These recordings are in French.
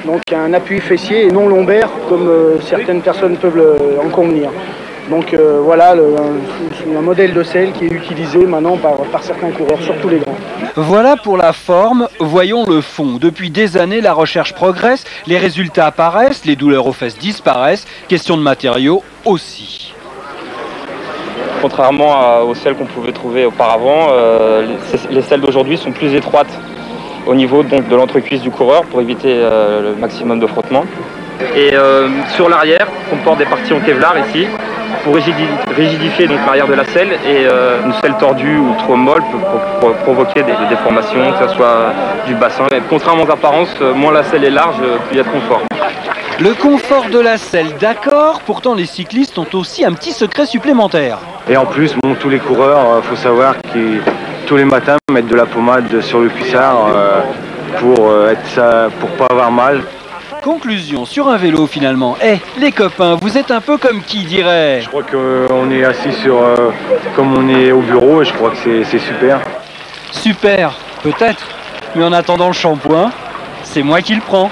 donc un appui fessier et non lombaire, comme certaines personnes peuvent en convenir. Donc voilà un modèle de selle qui est utilisé maintenant par certains coureurs, surtout les grands. Voilà pour la forme, voyons le fond. Depuis des années, la recherche progresse, les résultats apparaissent, les douleurs aux fesses disparaissent, question de matériaux aussi. Contrairement aux selles qu'on pouvait trouver auparavant, les selles d'aujourd'hui sont plus étroites au niveau donc, de l'entrecuisse du coureur pour éviter le maximum de frottement. Et sur l'arrière, on porte des parties en Kevlar ici pour rigidifier l'arrière de la selle, et une selle tordue ou trop molle peut provoquer des déformations, que ce soit du bassin. Et contrairement aux apparences, moins la selle est large, plus il y a de confort. Le confort de la selle, d'accord, pourtant les cyclistes ont aussi un petit secret supplémentaire. Et en plus, bon, tous les coureurs, faut savoir qu'ils tous les matins mettent de la pommade sur le cuissard pour pas avoir mal. Conclusion sur un vélo finalement. Les copains, vous êtes un peu comme qui dirait. Je crois qu'on est assis comme on est au bureau, et je crois que c'est super. Super, peut-être. Mais en attendant le shampoing, c'est moi qui le prends.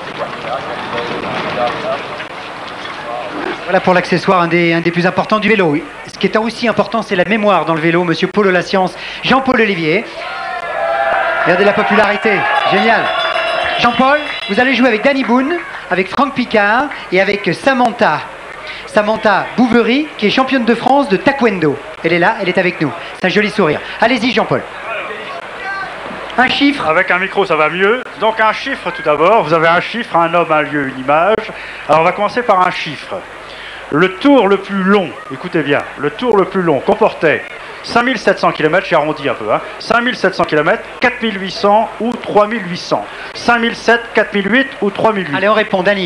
Voilà pour l'accessoire, un des plus importants du vélo. Ce qui est aussi important, c'est la mémoire dans le vélo. Monsieur Paul La Science, Jean-Paul Olivier. Regardez la popularité, génial. Jean-Paul, vous allez jouer avec Danny Boone, avec Franck Picard et avec Samantha Bouverie, qui est championne de France de taekwondo. Elle est là, elle est avec nous. C'est un joli sourire. Allez-y, Jean-Paul. Un chiffre. Avec un micro, ça va mieux. Donc un chiffre tout d'abord. Vous avez un chiffre, un homme, un lieu, une image. Alors on va commencer par un chiffre. Le tour le plus long, écoutez bien, le tour le plus long comportait 5700 km, j'ai arrondi un peu, 5700 km, 4800 ou 3800. 5007, 4008 ou 3008. Allez, on répond, Dany.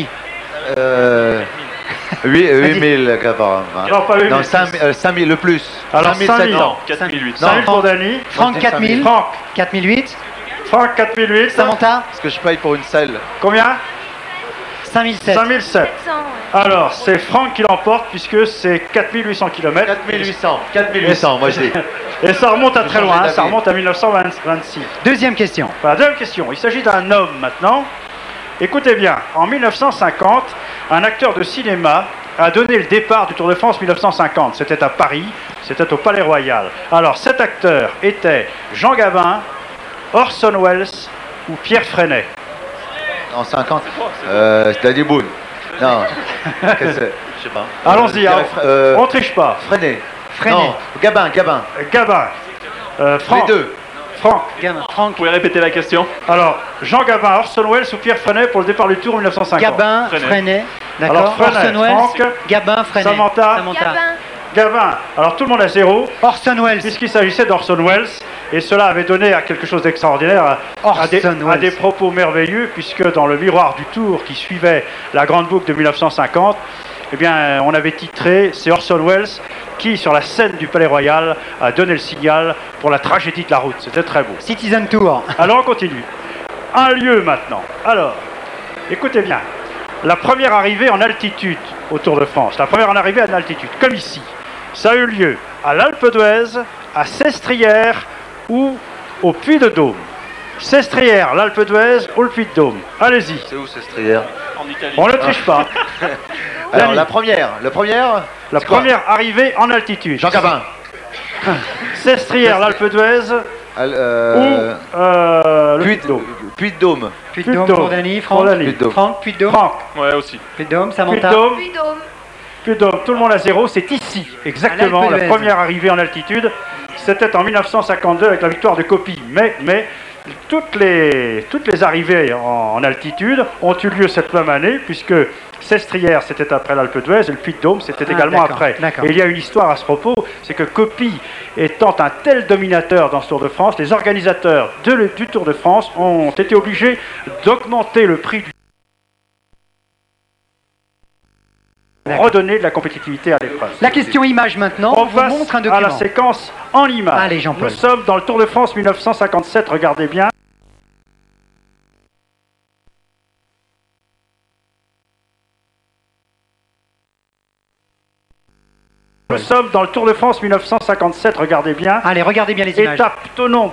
8000 apparemment. Non, pas 8000. Non, 5000 le plus. Alors 5000. 4008. 5000 pour Dany. Franck 4000. Franck 4008. Franck 4008. Samantha. Parce que je paye pour une selle. Combien? 5007. 5007. Alors, c'est Franck qui l'emporte puisque c'est 4800 km. 4800, moi je dis. Et ça remonte à très loin, ça remonte à 1926. Deuxième question. Voilà, deuxième question. Il s'agit d'un homme maintenant. Écoutez bien, en 1950, un acteur de cinéma a donné le départ du Tour de France 1950. C'était à Paris, c'était au Palais Royal. Alors, cet acteur était Jean Gabin, Orson Welles ou Pierre Freinet. En 50, c'est Danny Boone. Non, je sais pas. Allons-y, on triche pas. Freinet. Non, Gabin. Gabin. Franck. Les deux. Franck. Vous pouvez répéter la question? Alors, Jean Gabin, Orson Welles ou Pierre Freinet pour le départ du Tour 1950? Gabin, Freinet. D'accord. Alors, Freinet, Orson Welles, Franck, Gabin, Freinet. Samantha. Gabin. Alors, tout le monde a 0. Orson Welles. Puisqu'il s'agissait d'Orson Welles. Et cela avait donné à quelque chose d'extraordinaire, à des propos merveilleux, puisque dans le miroir du Tour qui suivait la grande boucle de 1950, eh bien, on avait titré, c'est Orson Welles qui, sur la scène du Palais Royal, a donné le signal pour la tragédie de la route. C'était très beau. Citizen Tour. Alors, on continue. Un lieu maintenant. Alors, écoutez bien. La première arrivée en altitude au Tour de France, la première en arrivée en altitude, comme ici, ça a eu lieu à l'Alpe d'Huez, à Sestrières ou au Puy-de-Dôme. Sestrières, l'Alpe d'Huez ou le Puy-de-Dôme. Allez-y. C'est où Sestrières? En Italie. On ne triche pas. Alors la première. La première arrivée en altitude. Jean Gabin. Sestrières, l'Alpe d'Huez ou le Puy-de-Dôme. Puy-de-Dôme. Puy-de-Dôme pour Dany, Franck. Franck, Puy-de-Dôme. Franck. Ouais, aussi. Puy-de-Dôme, Samantha. Puy-de-Dôme, tout le monde à 0, c'est ici, exactement, la première arrivée en altitude. C'était en 1952 avec la victoire de Coppi. Mais toutes les arrivées en altitude ont eu lieu cette même année, puisque Sestrières, c'était après l'Alpe d'Huez, et le Puy-de-Dôme, c'était également après. Et il y a une histoire à ce propos, c'est que Coppi, étant un tel dominateur dans ce Tour de France, les organisateurs du Tour de France ont été obligés d'augmenter le prix du redonner de la compétitivité à l'épreuve. La question image maintenant. On vous passe montre un à document. la séquence en image. Allez, Jean-Paul. Nous sommes dans le Tour de France 1957, regardez bien. Nous sommes dans le Tour de France 1957, regardez bien. Allez, regardez bien les images. Étape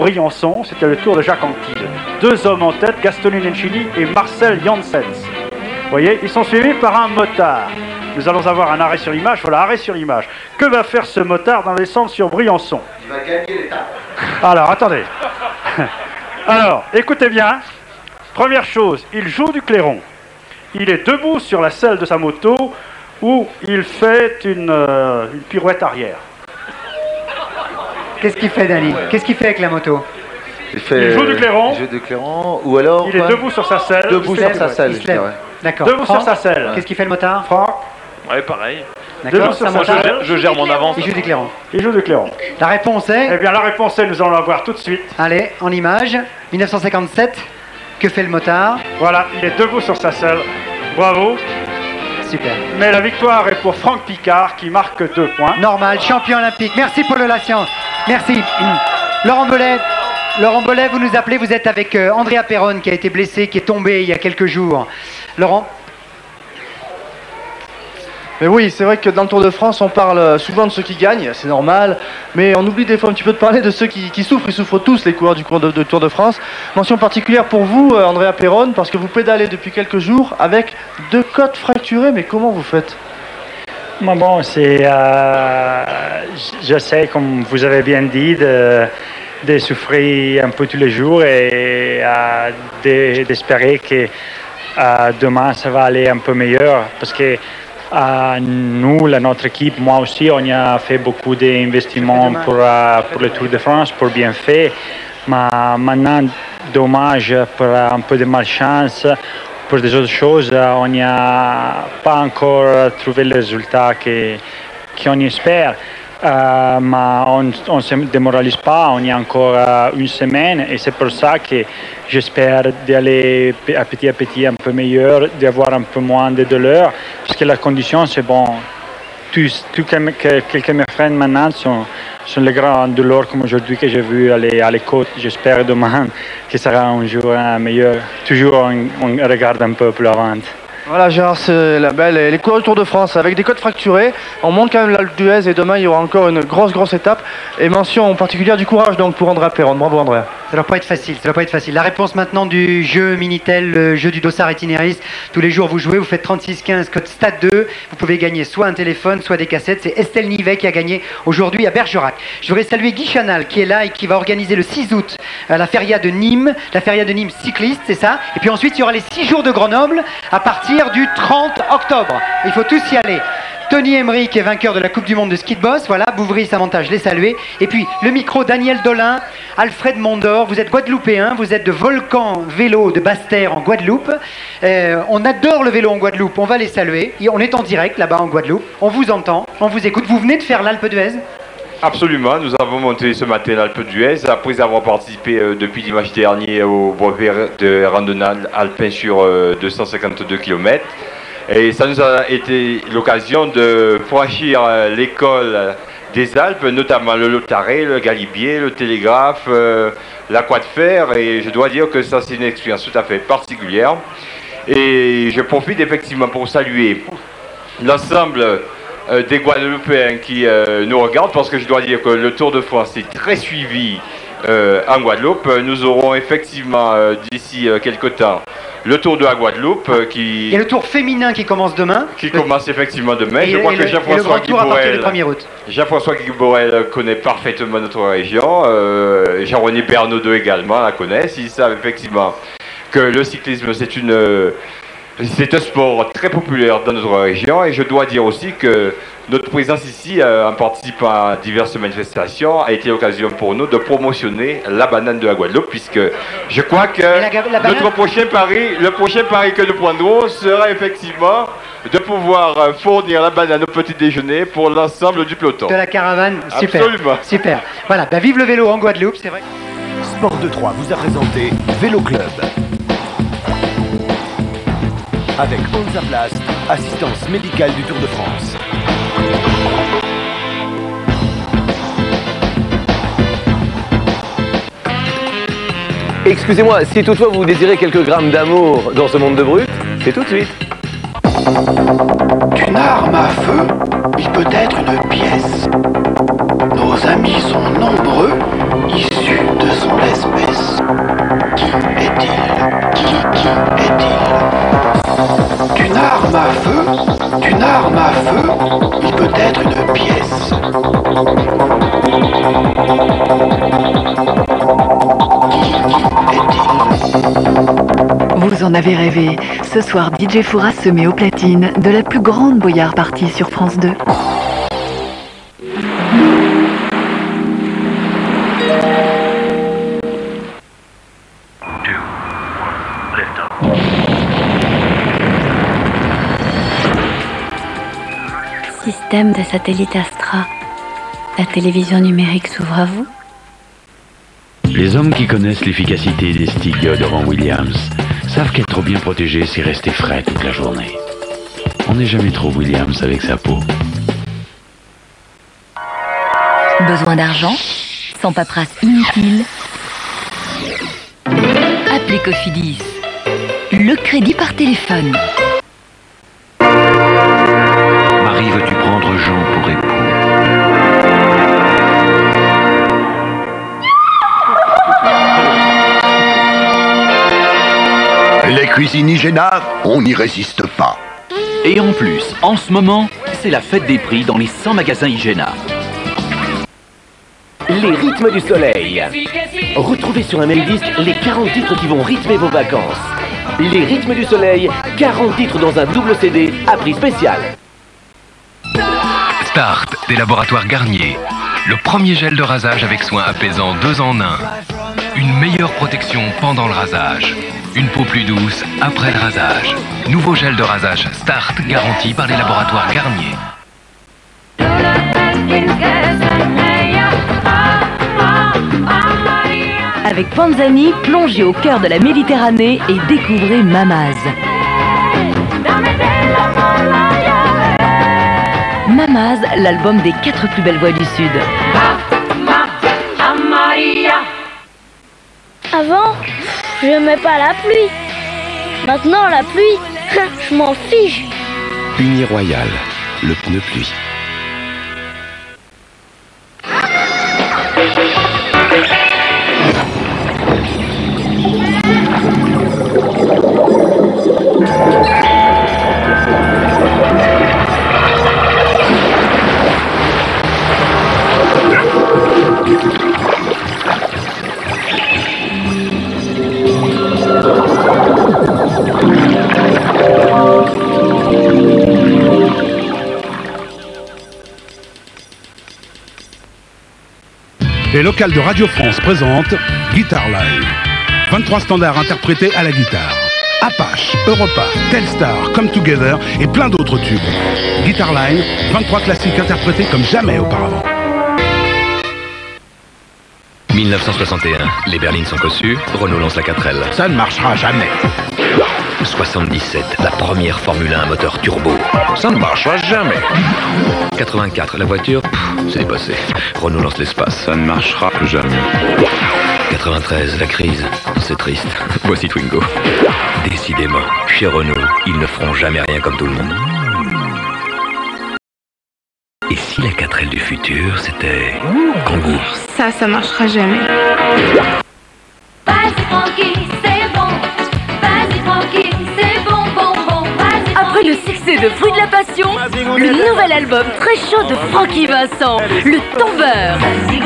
Thonon-Briançon, c'était le Tour de Jacques Anquetil. Deux hommes en tête, Gastone Nencini et Marcel Janssens. Vous voyez, ils sont suivis par un motard. Nous allons avoir un arrêt sur image. Voilà, arrêt sur image. Que va faire ce motard dans le descente sur Briançon? Il va gagner l'étape. Alors, attendez. Alors, écoutez bien. Première chose, il joue du clairon. Il est debout sur la selle de sa moto où il fait une pirouette arrière. Qu'est-ce qu'il fait, Dani? Qu'est-ce qu'il fait avec la moto? Il joue du clairon. Il joue du clairon, ou alors... Il est debout sur sa selle. Debout sur sa selle, Il se lève. D'accord. Debout sur sa selle. Qu'est-ce qu'il fait le motard? Franck. Ouais, pareil. D'accord. sur sa motard. Je gère mon avance. Il joue du clairon. Il joue du clairon. La réponse est... Eh bien, la réponse est, nous allons la voir tout de suite. Allez, en image. 1957. Que fait le motard? Voilà, il est debout sur sa selle. Bravo. Super. Mais la victoire est pour Franck Picard qui marque 2 points. Normal, champion olympique. Merci Paul Lassiance. Merci. Laurent Belay, vous nous appelez, vous êtes avec Andrea Perron qui a été blessé, qui est tombé il y a quelques jours. Laurent? Mais oui, c'est vrai que dans le Tour de France, on parle souvent de ceux qui gagnent, c'est normal, mais on oublie des fois un petit peu de parler de ceux qui souffrent. Ils souffrent tous, les coureurs du Tour de France. Mention particulière pour vous, Andrea Perron, parce que vous pédalez depuis quelques jours avec 2 côtes fracturées, mais comment vous faites? Bon, j'essaie, comme vous avez bien dit, de souffrir un peu tous les jours et d'espérer que demain ça va aller un peu meilleur, parce que nous, notre équipe, moi aussi, on a fait beaucoup d'investissements pour le Tour de France, pour bien faire. Mais maintenant, dommage, pour un peu de malchance, pour des autres choses, on n'a pas encore trouvé le résultat qu'on espère. Mais on ne se démoralise pas, on y a encore une semaine et c'est pour ça que j'espère d'aller à petit un peu meilleur, d'avoir un peu moins de douleur, parce que la condition c'est bon. Tous quelques me freinent maintenant sont les grands douleurs comme aujourd'hui que j'ai vu aller à les côtes. J'espère demain que ça sera un jour meilleur. Toujours on regarde un peu plus avant. Voilà Gérard, c'est les coureurs du Tour de France avec des côtes fracturées. On monte quand même l'Alpe d'Huez et demain il y aura encore une grosse étape. Et mention en particulier du courage donc pour Andrea Perron. Bravo Andrea. Ça doit pas être facile, ça doit pas être facile. La réponse maintenant du jeu Minitel, le jeu du Dossard Itinéris. Tous les jours vous jouez, vous faites 36-15 code Stade 2. Vous pouvez gagner soit un téléphone, soit des cassettes. C'est Estelle Nivet qui a gagné aujourd'hui à Bergerac. Je voudrais saluer Guy Chanal qui est là et qui va organiser le 6 août la feria de Nîmes. La feria de Nîmes cycliste, c'est ça. Et puis ensuite il y aura les 6 jours de Grenoble à partir du 30 octobre. Il faut tous y aller. Tony Emery qui est vainqueur de la Coupe du Monde de ski de boss, voilà, Bouvry, Savantage, les saluer. Et puis le micro, Daniel Dolin, Alfred Mondor, vous êtes guadeloupéen, vous êtes de Volcan Vélo de Basse-Terre en Guadeloupe. On adore le vélo en Guadeloupe, on va les saluer. On est en direct là-bas en Guadeloupe, on vous entend, on vous écoute. Vous venez de faire l'Alpe d'Huez? Absolument, nous avons monté ce matin l'Alpe d'Huez après avoir participé depuis dimanche dernier au brevet de randonnée alpin sur 252 km. Et ça nous a été l'occasion de franchir l'école des Alpes, notamment le Lotaré, le Galibier, le Télégraphe, la Croix de Fer. Et je dois dire que ça, c'est une expérience tout à fait particulière. Et je profite effectivement pour saluer l'ensemble des Guadeloupéens qui nous regardent, parce que je dois dire que le Tour de France est très suivi en Guadeloupe. Nous aurons effectivement d'ici quelques temps le Tour de la Guadeloupe Il y a le Tour féminin qui commence demain. qui commence effectivement demain. Et Je crois et que le Jean-François grand tour à partir du 1er août. Guy connaît parfaitement notre région. Jean-René Bernaudot également la connaissent. Ils savent effectivement que le cyclisme c'est un sport très populaire dans notre région, et je dois dire aussi que notre présence ici, en participant à diverses manifestations, a été l'occasion pour nous de promotionner la banane de la Guadeloupe, puisque je crois que le prochain pari que nous prendrons sera effectivement de pouvoir fournir la banane au petit déjeuner pour l'ensemble du peloton. De la caravane, super. Absolument. Super. Voilà, vive le vélo en Guadeloupe, c'est vrai. Sport 2-3 vous a présenté Vélo Club. Avec Hansa Plast, assistance médicale du Tour de France. Excusez-moi, si toutefois vous désirez quelques grammes d'amour dans ce monde de brut, c'est tout de suite. Une arme à feu, il peut être une pièce. Nos amis sont nombreux, issus de son espèce. Qui est-il? Qui est-il? feu, il peut être une pièce. Vous en avez rêvé. Ce soir, DJ Fouras se met aux platines de la plus grande Boyard Party sur France 2. Système de satellite Astra. La télévision numérique s'ouvre à vous. Les hommes qui connaissent l'efficacité des sticks déodorant Williams savent qu'être bien protégé, c'est rester frais toute la journée. On n'est jamais trop Williams avec sa peau. Besoin d'argent? Sans paperasse inutile? Appelez Cofidis. Le crédit par téléphone. Marie, veux-tu prendre Jean pour époux? Les cuisines Igéna, on n'y résiste pas. Et en plus, en ce moment, c'est la fête des prix dans les 100 magasins Igéna. Les rythmes du soleil. Retrouvez sur un même disque les 40 titres qui vont rythmer vos vacances. Les rythmes du soleil, 40 titres dans un double CD à prix spécial. Start des laboratoires Garnier. Le premier gel de rasage avec soin apaisant 2 en 1. Une meilleure protection pendant le rasage. Une peau plus douce après le rasage. Nouveau gel de rasage Start garanti par les laboratoires Garnier. Avec Panzani, plongez au cœur de la Méditerranée et découvrez Mamaz. Mamaz, l'album des 4 plus belles voix du Sud. Avant, je n'aimais pas la pluie. Maintenant, la pluie, je m'en fiche. Uniroyal, le pneu pluie. Les locales de Radio France présentent Guitar Live. 23 standards interprétés à la guitare. Apache, Europa, Telstar, Come Together et plein d'autres tubes. Guitar Line, 23 classiques interprétés comme jamais auparavant. 1961, les berlines sont cossues, Renault lance la 4L. Ça ne marchera jamais. 77, la première Formule 1 moteur turbo. Ça ne marchera jamais. 84, la voiture, c'est dépassé. Renault lance l'espace. Ça ne marchera jamais. 93, la crise, c'est triste. Voici Twingo. Décidément, chez Renault, ils ne feront jamais rien comme tout le monde. Et si la 4L du futur, c'était Kangoo? Ça marchera jamais. Vas-y tranquille, c'est bon. Vas-y tranquille, c'est bon, bon, bon. Après le succès de Fruits de la Passion, le nouvel album très chaud de Francky Vincent, Le Tombeur.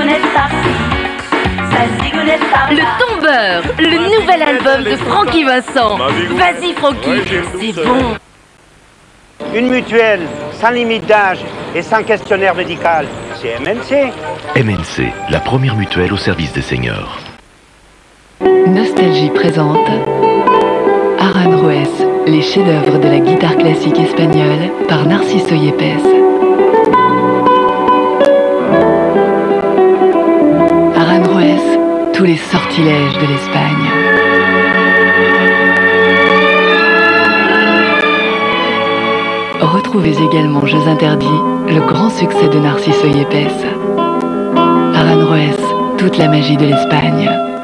Le Tombeur, le nouvel album de Francky Vincent. Vas-y Francky, c'est bon. Une mutuelle sans limite d'âge et sans questionnaire médical, c'est MNC. MNC, la première mutuelle au service des seniors. Nostalgie présente Aranjuez, les chefs-d'œuvre de la guitare classique espagnole par Narciso Yepes. Aranjuez, tous les sortilèges de l'Espagne. Retrouvez également Jeux interdits, le grand succès de Narciso Yepes. Aranjuez, toute la magie de l'Espagne.